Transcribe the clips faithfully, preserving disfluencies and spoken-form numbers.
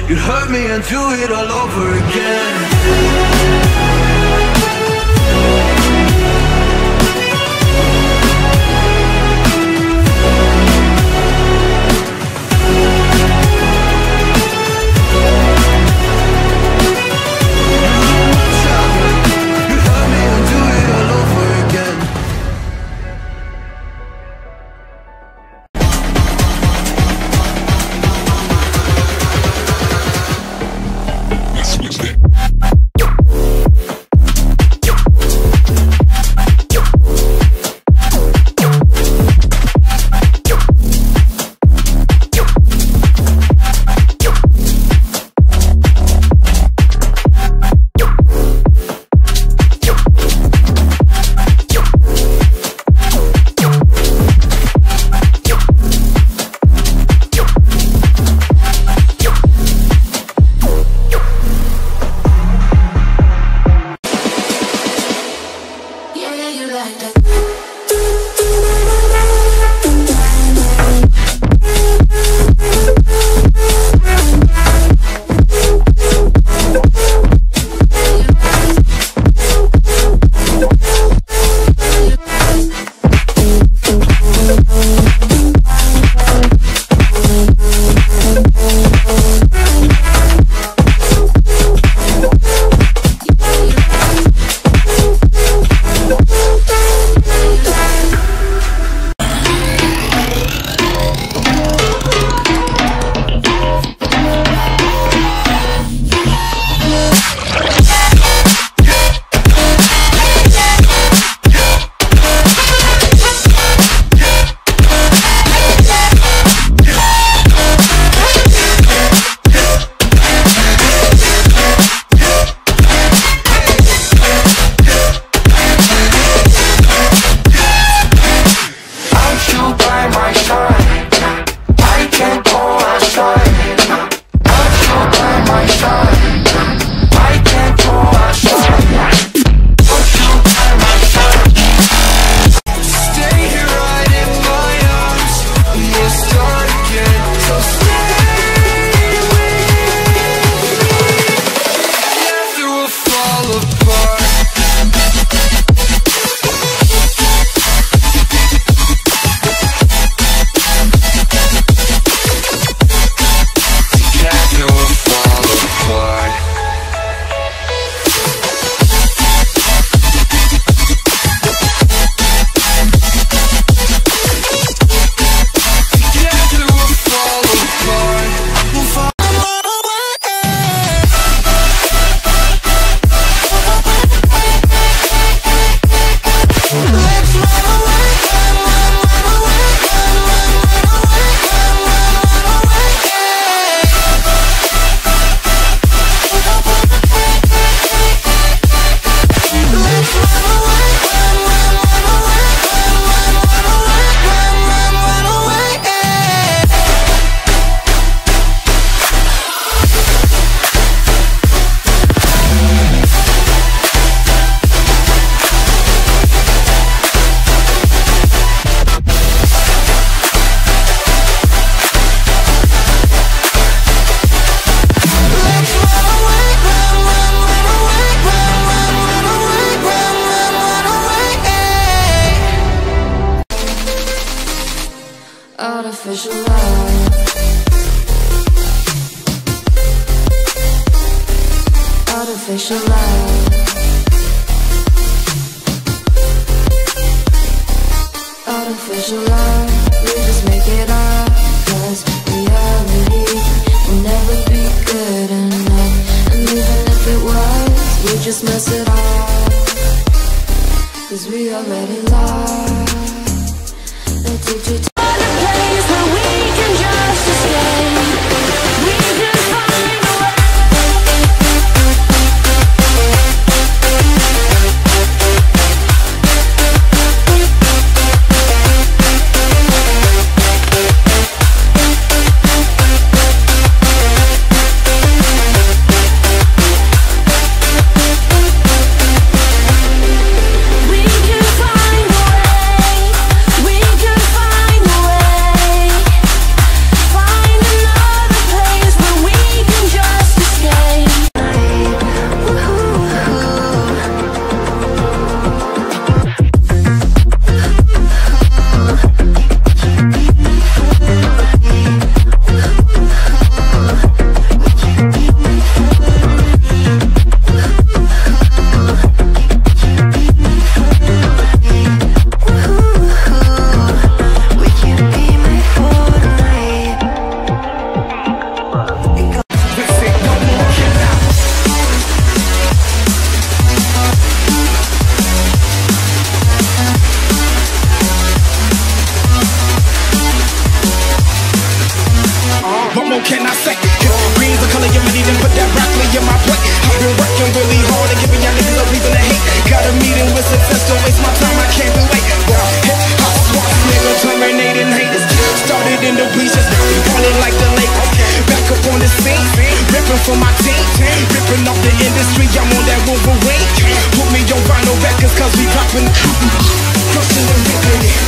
You'd hurt me and do it all over again. Artificial love, artificial love, artificial love. We just make it up, 'cause reality will never be good enough. And even if it was, we just mess it up, 'cause we already lost. They teach you to where we can just escape. We can find a way. We can find a way. can I say? Green's the color of money, then put that broccoli in my plate. I've been working really hard and giving y'all niggas a reason to hate. Got a meeting with success, don't waste my time, I can't be late. Hip hop swap, nigga, terminating haters. Started in the bleachers, now we ballin' like the Lakers. Back up on the scene, ripping for my team, ripping off the industry. I'm on that Wolverine. Put me on vinyl records, cause we dropping, crushing and ripping it.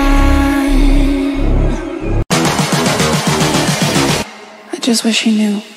Just wish you knew.